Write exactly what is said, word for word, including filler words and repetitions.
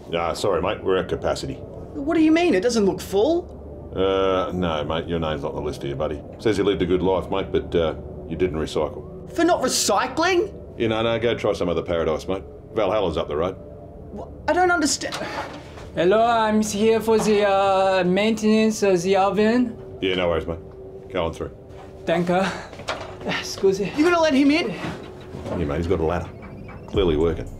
Nah, sorry, mate. We're at capacity. What do you mean? It doesn't look full. Uh, no, mate. Your name's not on the list here, buddy. Says you lived a good life, mate, but uh, you didn't recycle. For not recycling? You know, no, go try some other paradise, mate. Valhalla's up the road. I don't understand. Hello, I'm here for the uh, maintenance of the oven. Yeah, no worries, mate. Go on through. Thank you. Scusi. You gonna let him in? Yeah, mate, he's got a ladder. Clearly working.